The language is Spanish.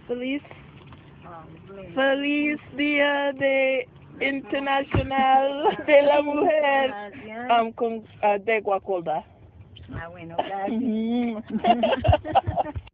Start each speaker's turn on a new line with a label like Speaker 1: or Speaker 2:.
Speaker 1: Feliz,
Speaker 2: Feliz.
Speaker 1: feliz Día de Internacional de la Mujer con de Guacolda.
Speaker 2: Ah, bueno, gracias.
Speaker 1: Ujú.